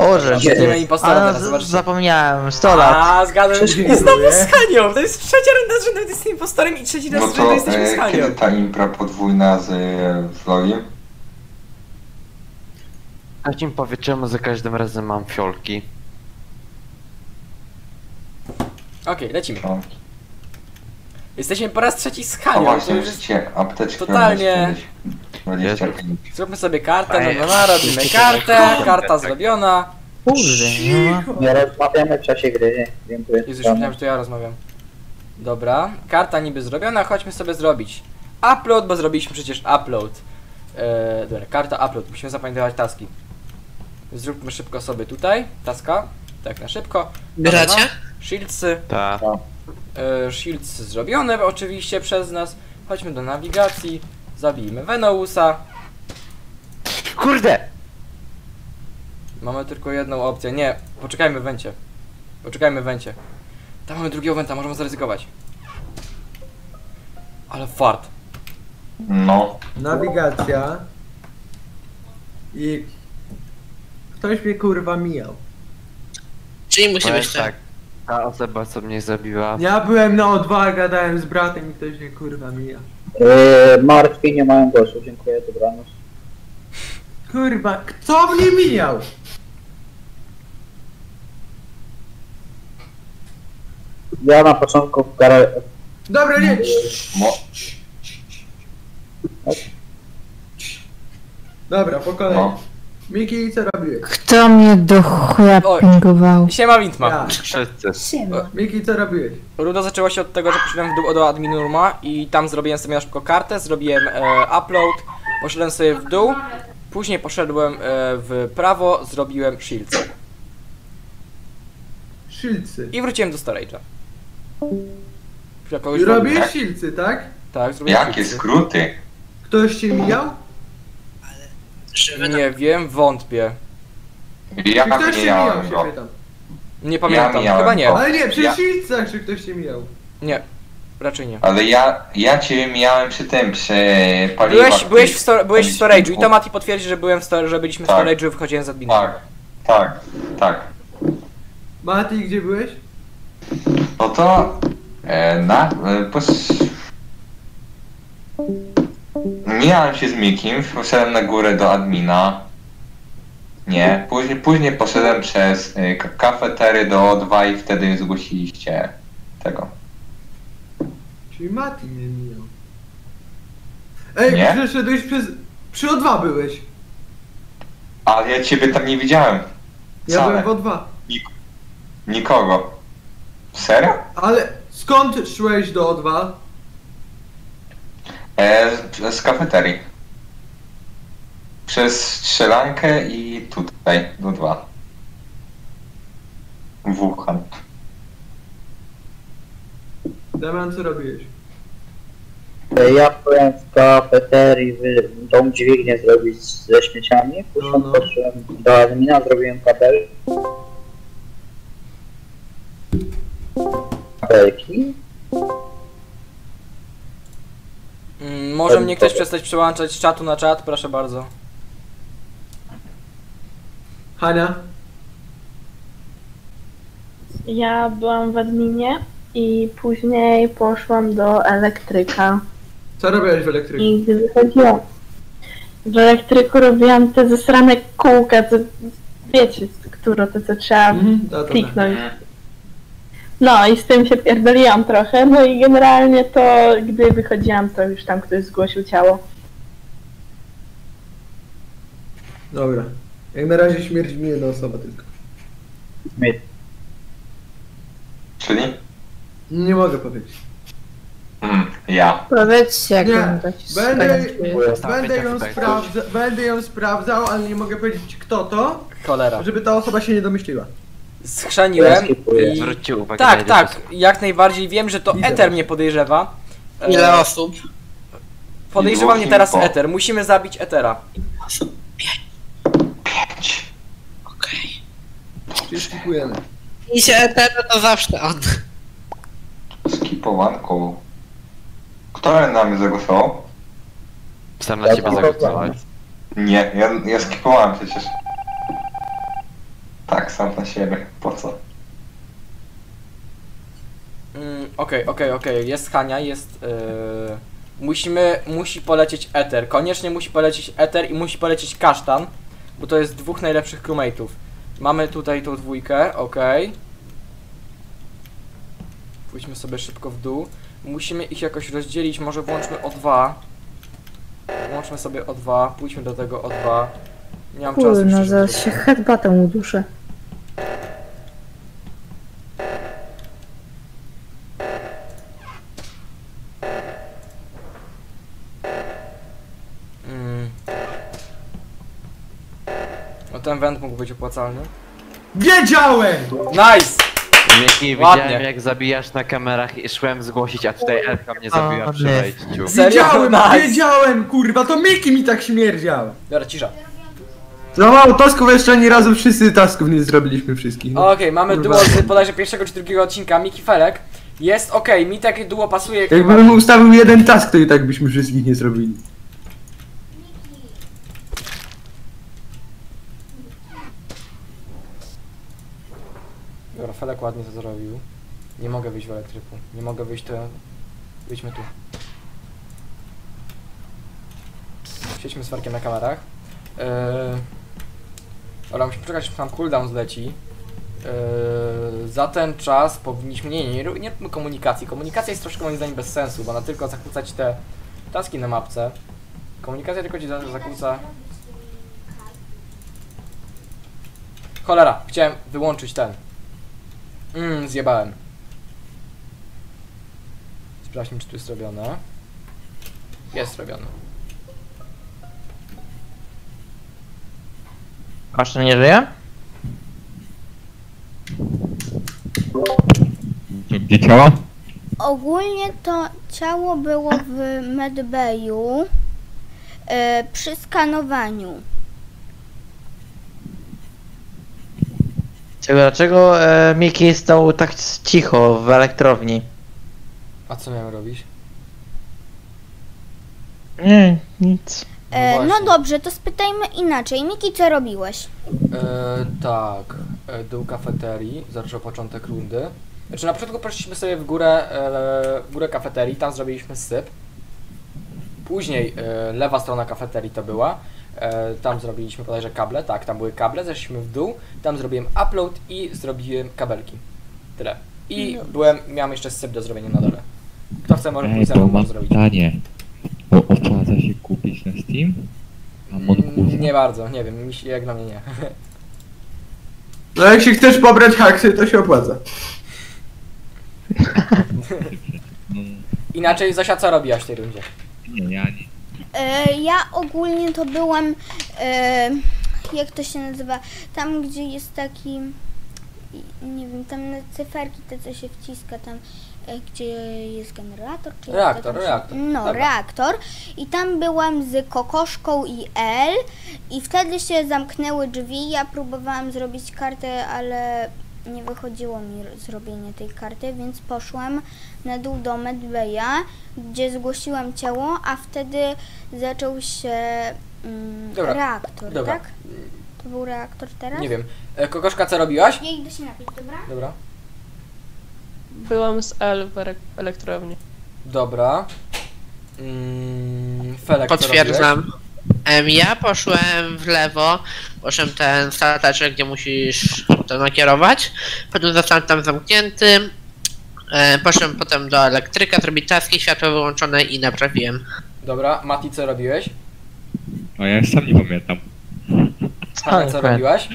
Boże, Będziemy impostora teraz, a, zobaczcie. zapomniałem, 100 lat. A, zgadłem. I znowu z Hanią! To jest trzecia runda z rzędu, gdy jestem impostorem i trzeci raz No z rzędu to jesteśmy z Hanią. kiedy ta impra podwójna z Flogiem? Ktoś im powie, czemu za każdym razem mam fiolki. Okej, lecimy. No. Jesteśmy po raz trzeci z A Hanią. To właśnie, już jest... musicie apteczkę totalnie- 25. Zróbmy sobie kartę, no, robimy kartę, karta zrobiona. Kurde, no. Nie rozmawiamy w czasie gry, dziękuję. Jezu, już myślałem, że to ja rozmawiam. Dobra, karta niby zrobiona, chodźmy sobie zrobić upload, bo zrobiliśmy przecież upload. Dobra, karta upload, musimy zapamiętać taski. Zróbmy szybko sobie tutaj, taska, tak na szybko. Gracie? Shieldsy, Tak. shields zrobione oczywiście przez nas. Chodźmy do nawigacji, zabijmy Venousa. Kurde! Mamy tylko jedną opcję, nie, poczekajmy w wencie. Poczekajmy w wencie. Tam mamy drugiego wenta, możemy zaryzykować. Ale fart. No. Nawigacja. I... Ktoś mnie kurwa mijał. Czyli musi Powiem być tak. tak. Ta osoba, co mnie zabiła. Ja byłem na O2, gadałem z bratem i ktoś mnie kurwa mija. Martwi nie mają głosu, dziękuję, dobranoc. Kurwa, kto mnie mijał? Ja na początku w garę... Dobra, nie. Mo Dobra, po kolei. no. Miki, co robiłeś? Kto mnie do chuja Oj. pingował? Siema Wintma. Ja. Wszyscy. Miki, co robiłeś? Rudo zaczęło się od tego, że poszedłem w dół do admin rooma i tam zrobiłem sobie na szybko kartę, zrobiłem upload, poszedłem sobie w dół, później poszedłem w prawo, zrobiłem shields Szylcy. i wróciłem do storage'a. I robisz szylcy, tak? Tak, zrobiłem Jakie shieldsy. skróty? Ktoś cię mijał? Żywy Nie wiem, wątpię. Ja Czy ktoś cię mijałem mijał, go. się pytam. Nie pamiętam, mijałem chyba nie. go. Ale nie, przy Ja- szylcach, czy ktoś cię mijał. Nie, raczej nie. Ale ja cię mijałem przy tym, przy paliwach. Byłeś w storage'u i to Mati potwierdzi, że byłem że byliśmy w Tak. storage'u i wychodziłem z admina. Tak, tak, tak. Mati, gdzie byłeś? No to... Mijałem się z Mikim, poszedłem na górę do admina. Nie, później poszedłem przez kafetery do O2 i wtedy zgłosiliście tego. Czyli Mati mnie mijał. Ej, Nie? przeszedłeś przez... Przy O2 byłeś. Ale ja ciebie tam nie widziałem. Ja Wcale. byłem w O2. Nikogo. Serio? Ale skąd szłeś do O2? Z kafeterii. Przez strzelankę i tutaj do 2. Wuhan. Damian, co robiłeś? Ja byłem w kafeterii, tą dźwignię zrobić ze śmieciami, później No, no. poszedłem do admina, zrobiłem kabelki. Może mnie ktoś przestać przełączać z czatu na czat, proszę bardzo. Hania? Ja byłam w adminie i później poszłam do elektryka. Co robiłeś w elektryku? I gdy wychodziłam w elektryku, robiłam te zasrane kółka, co wiecie, które to co trzeba To. kliknąć. No i z tym się pierdoliłam trochę, no i generalnie to gdy wychodziłam, to już tam ktoś zgłosił ciało. Dobra. Jak na razie śmierci mi jedna osoba tylko. Czyli? Nie mogę powiedzieć. Ja. Powiedzcie, jak Nie, wam to się będę ją sprawdzał, ale nie mogę powiedzieć kto to, Cholera. żeby ta osoba się nie domyśliła. Schrzaniłem i... Zwróćcie uwagę Tak, na tak, jak najbardziej wiem, że to Widzę. Ether mnie podejrzewa. Ile osób? Podejrzewa mnie teraz Info. Ether, musimy zabić Ethera. Osób? 5. Okej. Czyli skipujemy. I się Etero to zawsze on. Skipowanką. Kto na mnie zagłosował? Sam na ciebie zagłosowałem. Nie, ja skipowałem przecież. Tak, sam na siebie. Po co? Okej, jest Hania, jest... Musi polecieć Ether, koniecznie musi polecieć Ether i musi polecieć Kasztan, bo to jest dwóch najlepszych crewmate'ów. Mamy tutaj tą dwójkę, okej. Pójdźmy sobie szybko w dół. Musimy ich jakoś rozdzielić, może włączmy O2. Włączmy sobie O2, pójdźmy do tego O2. Nie mam czasu. Kurno, szczerze zaraz mówiąc. się herbatę uduszę. No ten węd mógł być opłacalny. Wiedziałem! Nice! Miki, Ładnie. widziałem jak zabijasz na kamerach i szłem zgłosić, a tutaj Elka mnie zabiła przy nie. wejściu. Serio? Wiedziałem, Nice! wiedziałem, kurwa, to Miki mi tak śmierdział. Dobra, cisza. Za mało tasków, jeszcze ani razu wszyscy tasków nie zrobiliśmy wszystkich. No. Okej, mamy Kurwa. duo z bodajże pierwszego czy drugiego odcinka, Miki Felek. Jest okej, mi takie duo pasuje jak Jakbym najbardziej. ustawił jeden task, to i tak byśmy wszystkich nie zrobili. Dobra, Felek ładnie to zrobił. Nie mogę wyjść w elektryku. Nie mogę wyjść, to... Wyjdźmy tu. Siedźmy z Felkiem na kamerach. Dobra, musimy czekać, aż nam cooldown zleci. Za ten czas powinniśmy... Nie róbmy komunikacji. Komunikacja jest troszkę moim zdaniem bez sensu, bo ona tylko zakłócać te taski na mapce. Komunikacja tylko ci zakłóca... Cholera, chciałem wyłączyć ten. Zjebałem. Sprawdźmy, czy tu jest zrobione. Jest zrobione. Kasztan nie żyje? Gdzie ciało? Ogólnie to ciało było w medbayu przy skanowaniu. Dlaczego Miki stał tak cicho w elektrowni? A co miałem robić? Nie, nic. No właśnie. dobrze, to spytajmy inaczej. Miki, co robiłeś? Tak. Dół kafeterii. Zaczął początek rundy. Znaczy na początku poszliśmy sobie w górę kafeterii, tam zrobiliśmy syp. Później lewa strona kafeterii to była. Tam zrobiliśmy bodajże kable, tak, tam były kable, zeszliśmy w dół, tam zrobiłem upload i zrobiłem kabelki. Tyle. I miałem jeszcze syp do zrobienia na dole. Kto chce może pójść ze mną, bo mam może zrobić. pytanie. Bo opłaca się kupić na Steam? A Monkuza? Nie bardzo, nie wiem, jak dla mnie nie. No jak się chcesz pobrać haksy, to się opłaca. No, Inaczej Zosia, co robiłaś w tej rundzie? nie, ja nie. Ja ogólnie to byłam, jak to się nazywa, tam gdzie jest taki, nie wiem, tam na cyferki te co się wciska, tam gdzie jest generator, czy jak Reaktor, to tam się- reaktor. No, Dobra. reaktor. I tam byłam z Kokoszką i L i wtedy się zamknęły drzwi. Ja próbowałam zrobić kartę, ale nie wychodziło mi zrobienie tej karty, więc poszłam na dół do medbaya, gdzie zgłosiłam ciało, a wtedy zaczął się Dobra, reaktor, dobra. tak? To był reaktor teraz? Nie wiem. Kokoszka, co robiłaś? Ja idę się napić, dobra? Dobra. Byłam z L w elektrowni. Dobra. Felek, co robiłeś? Potwierdzam. Ja poszłem w lewo, poszłem ten stateczek, gdzie musisz to nakierować. Potem zostałem tam zamknięty. Poszłem potem do elektryka, zrobić taski, światło wyłączone i naprawiłem. Dobra, Mati, co robiłeś? A ja sam nie pamiętam. Hania, co robiłaś?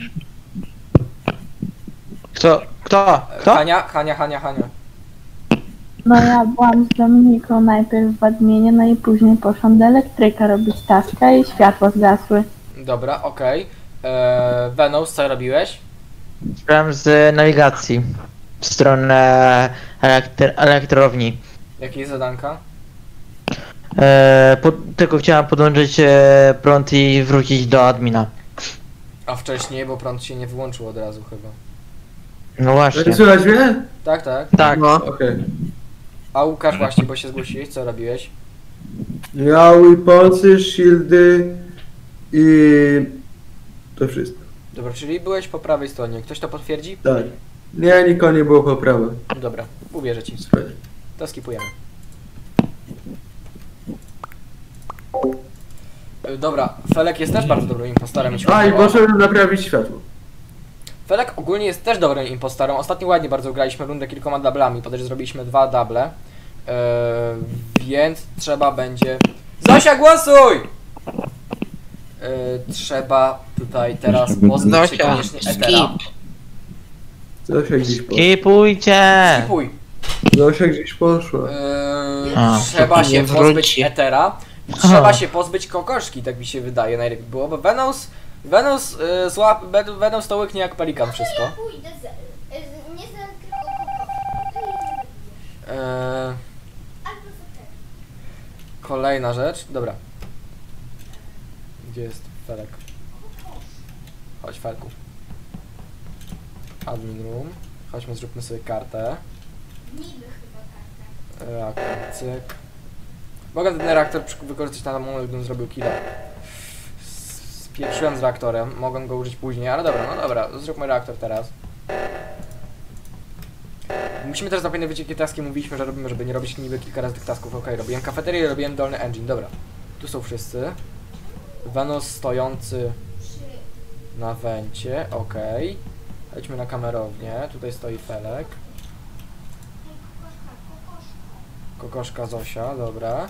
Kto? Hania. No ja byłam z Dominiką najpierw w adminie, no i później poszłam do elektryka robić taska i światła zgasły. Dobra, okej. Venus, co robiłeś? Szedłem z nawigacji w stronę elektrowni. Jakie zadanka? Tylko chciałem podłączyć prąd i wrócić do admina. A wcześniej, bo prąd się nie wyłączył od razu chyba. No właśnie. Słychać mnie? Tak, tak. Tak. Okej. A Łukasz właśnie, bo się zgłosiłeś, co robiłeś? Ja weaponsy, shieldy i to wszystko. Dobra, czyli byłeś po prawej stronie. Ktoś to potwierdzi? Tak. Nie, nikogo nie było po prawej. Dobra, uwierzę ci. Spokojnie. To skipujemy. Dobra, Felek jest też bardzo dobrym impostorem. jeśli A, chodzi i o- poszedłem naprawić światło. Felek ogólnie jest też dobrym impostorem. Ostatnio ładnie bardzo graliśmy rundę kilkoma dublami. Podejrzewam, że zrobiliśmy 2 double. Więc trzeba będzie... Zosia, głosuj! Trzeba tutaj teraz pozbyć się Zosia, koniecznie Etera. Zosia gdzieś poszła. Skipujcie! Skipuj. Zosia gdzieś poszła. Trzeba się nie pozbyć wróci. Etera. I trzeba się pozbyć kokoszki, tak mi się wydaje. Najlepiej było, bo Venus to łyknie jak pelikan wszystko. Ja pójdę nie za tylko albo za Kolejna rzecz. Dobra. Gdzie jest Felek? Chodź, Felku. Admin room. Chodźmy, zróbmy sobie kartę. Reaktor, cyk. Mogę ten reaktor wykorzystać na moment, gdybym zrobił killa. Spieprzyłem z reaktorem, mogłem go użyć później, ale dobra, no dobra, zróbmy reaktor teraz. Musimy też zapewnić jakie taski mówiliśmy, że robimy, żeby nie robić niby kilka razy tych tasków. Okej, robiłem kafeterię, robiłem dolny engine, dobra. Tu są wszyscy. Venus stojący na wencie, okej. Lećmy na kamerownię, tutaj stoi Felek. Kokoszka Zosia, dobra.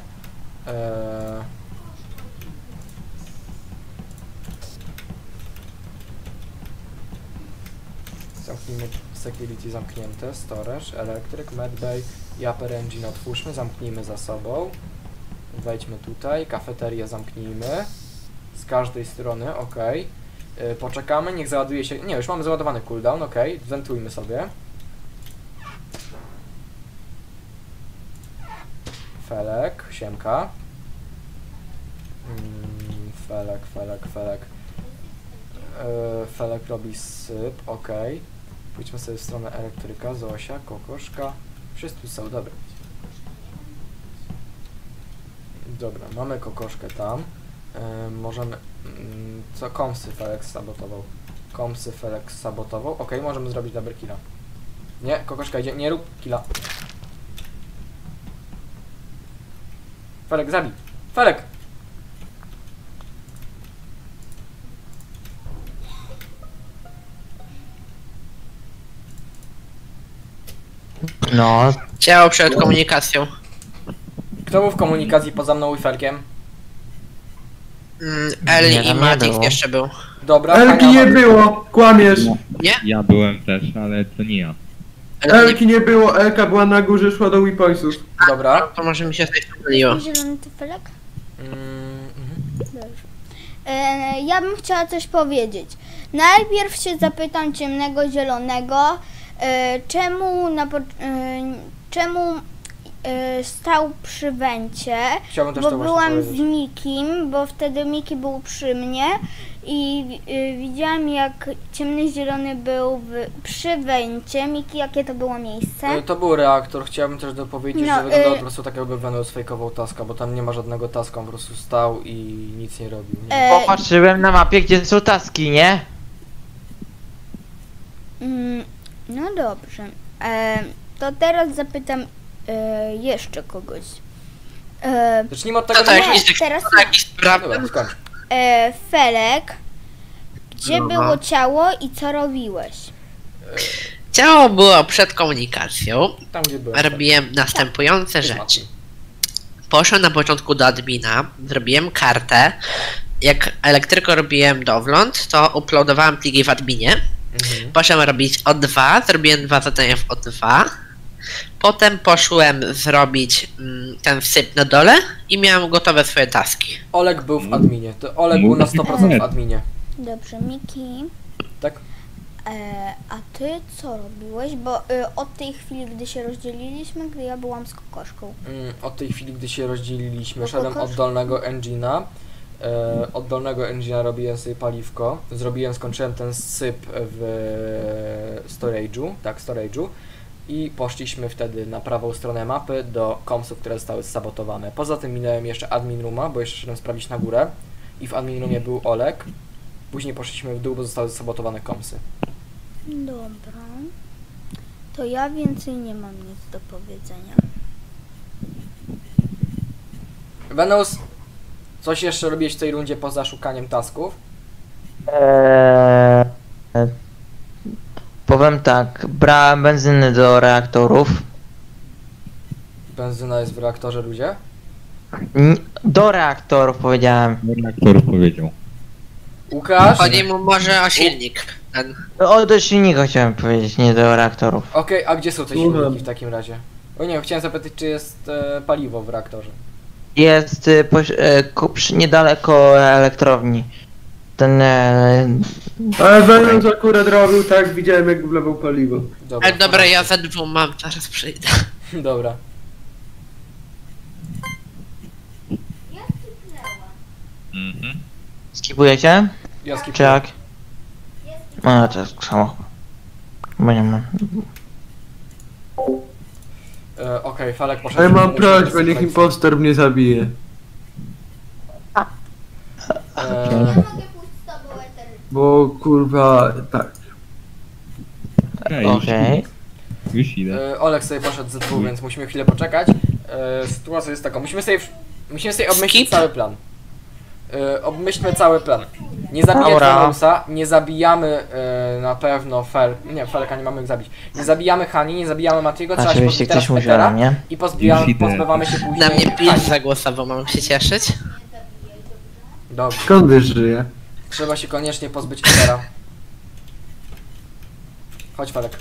Zamknijmy security zamknięte, storage, electric, medbay i upper engine otwórzmy, zamknijmy za sobą. Wejdźmy tutaj, kafeterię zamknijmy. Z każdej strony, ok. Poczekamy, niech załaduje się... Nie, już mamy załadowany cooldown, ok. Wentujmy sobie. Felek, siemka. Felek. Felek robi syp, ok. Pójdźmy sobie w stronę elektryka, Zosia, kokoszka. Wszyscy są, dobra. Dobra, mamy kokoszkę tam. Możemy... co? Komsy Felek sabotował. Ok, możemy zrobić double killa. Nie, kokoszka idzie, nie rób killa. Felek, zabij! Felek! No, Ciało przed komunikacją. Kto był w komunikacji poza mną i Felkiem? Eli Nie, i tam nie Matik było. jeszcze był. Dobra, Elki Hania nie ma- było, kłamiesz. Ja byłem też, ale to nie ja. Elki nie było, Elka była na górze, szła do Weaponsów. Dobra. To może mi się coś pomyliło. zielony tyfelek? Mhm. Dobrze. Ja bym chciała coś powiedzieć. Najpierw się zapytam ciemnego zielonego, czemu stał przy wencie, Chciałbym też bo to właśnie byłam powiedzieć. z Mikim, bo wtedy Miki był przy mnie i widziałam jak ciemny zielony był przy wencie. Miki, jakie to było miejsce? To był reaktor, chciałbym też dopowiedzieć, No, że wyglądało po prostu tak jakby Venus fejkował taska, bo tam nie ma żadnego taska, on po prostu stał i nic nie robił. Nie? popatrzyłem na mapie, gdzie są taski, nie? No dobrze. To teraz zapytam jeszcze kogoś. Zacznijmy od tego, To jakiś teraz Dobra, skończ. Felek, gdzie No. było ciało i co robiłeś? Ciało było przed komunikacją. Tam gdzie byłem. Robiłem następujące rzeczy. Poszłem na początku do admina, zrobiłem kartę. Jak elektryko robiłem dowląd, to uploadowałem pliki w adminie. Poszedłem robić O2, zrobiłem 2 zadania w O2. Potem poszłem zrobić ten wsyp na dole i miałem gotowe swoje taski. Olek był w adminie. To Olek był na 100% w adminie. Dobrze, Miki. Tak? A ty co robiłeś? Bo od tej chwili, gdy się rozdzieliliśmy, gdy ja byłam z kokoszką. Od tej chwili, gdy się rozdzieliliśmy, No szedłem od dolnego engine'a. Od dolnego engine'a robiłem sobie paliwko. Skończyłem ten syp w storage'u. Tak, storage'u. I poszliśmy wtedy na prawą stronę mapy do komsów, które zostały sabotowane. Poza tym minąłem jeszcze admin rooma, bo jeszcze szedłem sprawdzić na górę. I w admin roomie był Olek. Później poszliśmy w dół, bo zostały sabotowane komsy. Dobra. To ja więcej nie mam nic do powiedzenia. Venus, coś jeszcze robiłeś w tej rundzie poza szukaniem tasków? Powiem tak, brałem benzyny do reaktorów. Benzyna jest w reaktorze, ludzie? Do reaktorów powiedziałem. Reaktor powiedział. Łukasz? Chodzi mu może o silnik. Ten. Do silnika chciałem powiedzieć, nie do reaktorów. Okej, a gdzie są te silniki w takim razie? O nie, chciałem zapytać, czy jest paliwo w reaktorze. Jest niedaleko elektrowni. Ten... Ale Venus akurat robił tak, widziałem jak wlewał paliwo. Dobra, Dobra, ja za 2 mam, zaraz przyjdę. Dobra. Skipujecie? Ja skipuję. Czy jak? No to jest samo. Bo nie mam. Okej, Falek poszedł. Ale mam Musimy prośbę, niech słuchać. impostor mnie zabije. Bo kurwa, tak. Okej. Już idę. Olek sobie poszedł ze 2, więc musimy chwilę poczekać. Sytuacja jest taka, musimy sobie obmyślić cały plan. Obmyślmy cały plan. Nie zabijać Venusa, nie zabijamy na pewno Felka nie mamy jak zabić. Nie zabijamy Hani, nie zabijamy Matiego, trzeba się Oczywiście pozbyć ktoś teraz musiał, Petera nie? i pozbywamy się później Na mnie 5 Hani. zagłosował, mam się cieszyć. Dobrze. Skąd wiesz, że ja? Trzeba się koniecznie pozbyć Petera. Chodź Felek.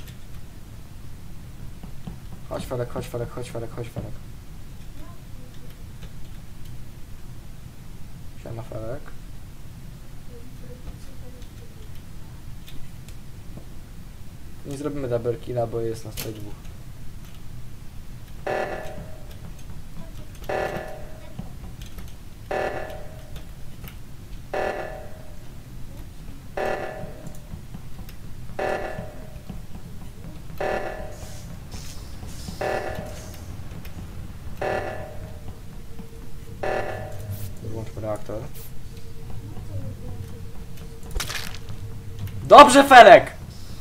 Chodź Felek, chodź Felek, chodź Felek, chodź Felek. Siema Felek. Nie zrobimy double killa, bo jest nas tutaj 2. Włączmy reaktor. Dobrze, Felek!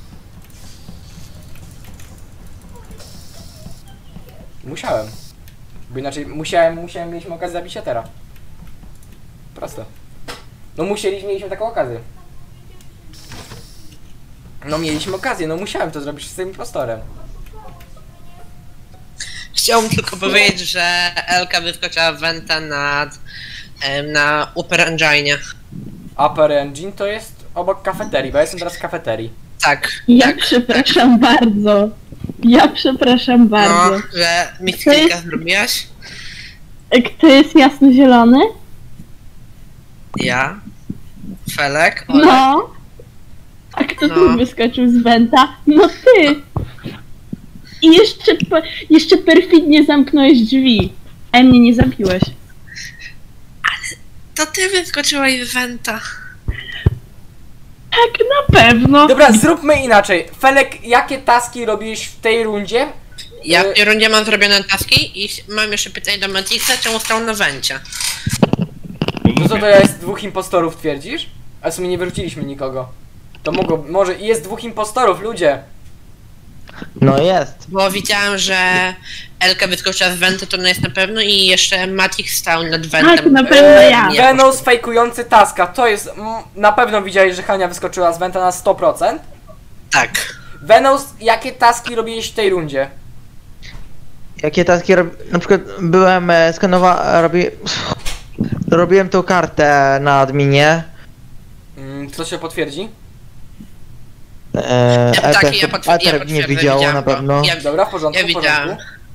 Musiałem. Bo inaczej mieliśmy okazję zabić Etera. Proste. No mieliśmy taką okazję. No mieliśmy okazję, no musiałem to zrobić z tym impostorem. Chciałbym tylko powiedzieć, że Elka wyskoczyła w Venta na Upper Engine. Upper Engine to jest obok kafeterii, bo ja jestem teraz w kafeterii. Tak. Ja tak. przepraszam bardzo. Ja przepraszam bardzo. No, że mistyka zrobiłaś? Kto jest jasnozielony? Ja. Felek. Olek. No. A kto No. tu wyskoczył z Wenta? No ty! I jeszcze perfidnie zamknąłeś drzwi. A mnie nie zabiłeś. To ty wyskoczyłaś z Venta. Tak, na pewno. Dobra, zróbmy inaczej. Felek, jakie taski robiłeś w tej rundzie? Ja w tej rundzie mam zrobione taski i mam jeszcze pytanie do Matixa, czemu stał na Vencie. No co to jest 2 impostorów, twierdzisz? A w sumie nie wyrzuciliśmy nikogo. To może jest 2 impostorów, ludzie. No jest. Bo widziałem, że Elka wyskoczyła z Venta, to jest na pewno i jeszcze Matix stał nad Ventem. Tak, na pewno ja. Venus fejkujący taska, to jest... na pewno widziałeś, że Hania wyskoczyła z Venta na 100%. Tak. Venus, jakie taski robiłeś w tej rundzie? Jakie taski na przykład byłem robiłem tą kartę na adminie. Co się potwierdzi? Tak, ja Eter nie widziało na pewno. Dobra, w porządku, Ja widziałem.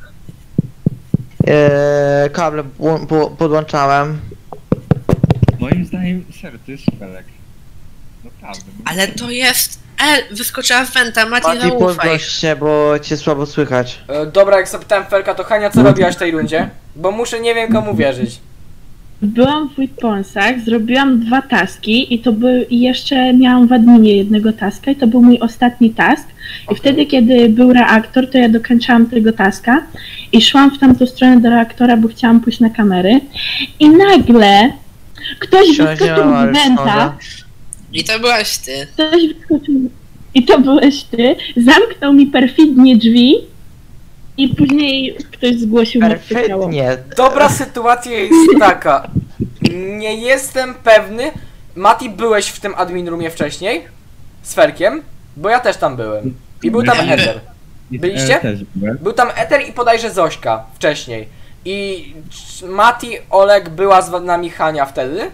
Kable podłączałem. Moim zdaniem, serio, to jest Felek. Naprawdę. Ale to jest... wyskoczyła z Venta, Mati Mati, zaufaj. podgłoś się, bo cię słabo słychać. Dobra, jak zapytałem Felka, to Hania, co robiłaś w tej rundzie? Bo nie wiem komu wierzyć. Byłam w Weaponsach, zrobiłam 2 taski i jeszcze miałam w adminie jednego taska i to był mój ostatni task. I wtedy, kiedy był reaktor, to ja dokończałam tego taska i szłam w tamtą stronę do reaktora, bo chciałam pójść na kamery. I nagle ktoś wyskoczył z Venta. I to byłaś ty. Ktoś wyskoczył. I to byłeś ty. Zamknął mi perfidnie drzwi. I później ktoś zgłosił martwe ciało. Perfidnie. Dobra sytuacja jest taka. Nie jestem pewny. Mati, byłeś w tym admin roomie wcześniej? Z Ferkiem? Bo ja też tam byłem. I był tam Nie. Ether. Byliście? Też byłem. Był tam Ether i bodajże Zośka wcześniej. I Mati, Olek, była z nami Hania wtedy?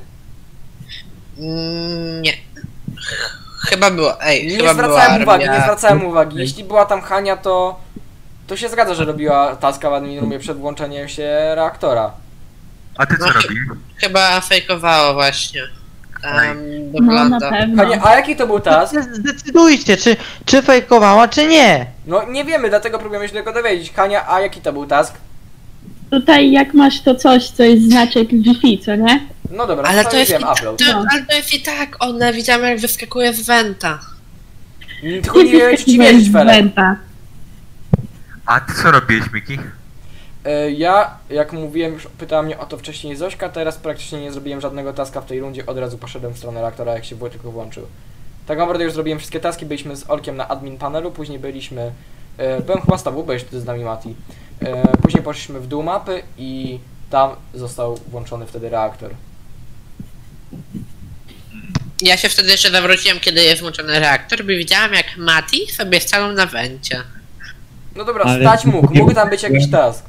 Nie. Chyba było. Ej, Nie chyba zwracałem była uwagi, nie Armia. zwracałem uwagi. Jeśli była tam Hania, to się zgadza, że robiła taska w admin roomie przed włączeniem się reaktora. A ty co No, robisz? Chyba fejkowało właśnie. No na Dogląda. pewno. Hania, a jaki to był task? Zdecydujcie, czy fejkowała, czy nie. No nie wiemy, dlatego próbujemy się tego dowiedzieć. Hania, a jaki to był task? Tutaj jak masz to coś, co jest znaczek Wi-Fi, co nie? No dobra, Ale to to już jest, wiem, upload. ale to jest i tak, one widziałem jak wyskakuje z Wenta. Tylko nie wiem, czy ci wierzyć, Felek. Wenta. A ty co robiłeś, Miki? Ja, jak mówiłem, już pytała mnie o to wcześniej Zośka, teraz praktycznie nie zrobiłem żadnego taska w tej rundzie, od razu poszedłem w stronę reaktora, jak się tylko włączył. Tak naprawdę już zrobiłem wszystkie taski, byliśmy z Olkiem na admin panelu, później byliśmy, byłem chyba z tobą, byłeś wtedy z nami, Mati. Później poszliśmy w dół mapy i tam został włączony wtedy reaktor. Ja się wtedy jeszcze zawróciłem, kiedy jest włączony reaktor, bo widziałem jak Mati sobie stanął na Wencie. No dobra, Ale- stać mógł tam być jakiś task.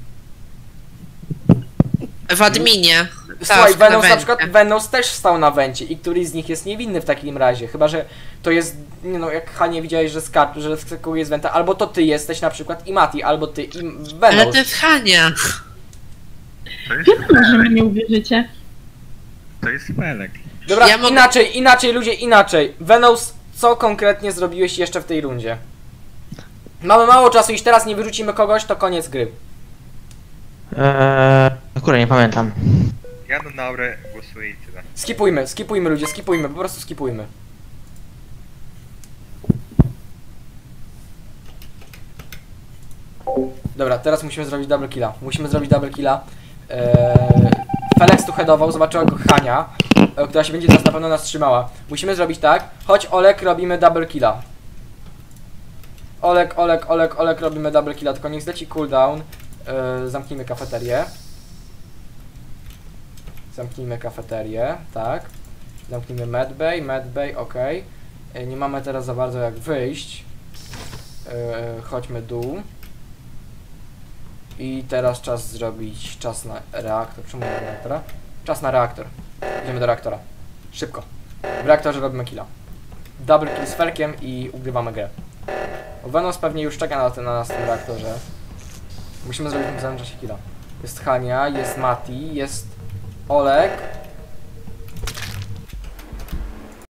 W adminie. Słuchaj, Task na Venos na Wencie. przykład, Venos też stał na wencie i któryś z nich jest niewinny w takim razie, chyba że to jest, nie no, jak Hanie widziałeś, że skakuje z wenta, albo to ty jesteś na przykład i Mati, albo ty i Ale Venos. to jest Hania. To jest Jak może mi nie uwierzycie? To jest Felek. Dobra, Ja mogę- inaczej ludzie, inaczej. Venos, co konkretnie zrobiłeś jeszcze w tej rundzie? Mamy mało czasu, jeśli teraz nie wyrzucimy kogoś, to koniec gry. Kurde, nie pamiętam. Ja na Naurę głosuję i tyle. Skipujmy ludzie, skipujmy, po prostu skipujmy. Dobra, teraz musimy zrobić double killa. Felix tu headował, zobaczyła go Hania, która się będzie teraz na pewno nas trzymała. Musimy zrobić tak. Chodź Olek, robimy double killa. Olek, robimy double killa, tylko niech zleci cooldown. Zamknijmy kafeterię, tak. Zamknijmy medbay, ok. Nie mamy teraz za bardzo jak wyjść. Chodźmy dół. I teraz czas na reaktor. Czemu na reaktora? Czas na reaktor. Idziemy do reaktora. Szybko. W reaktorze robimy killa. Double kill z Ferkiem i ugrywamy grę. Venos pewnie już czeka na nas w tym reaktorze. Musimy zrobić w tym samym czasie killa. Jest Hania, jest Mati, jest Olek,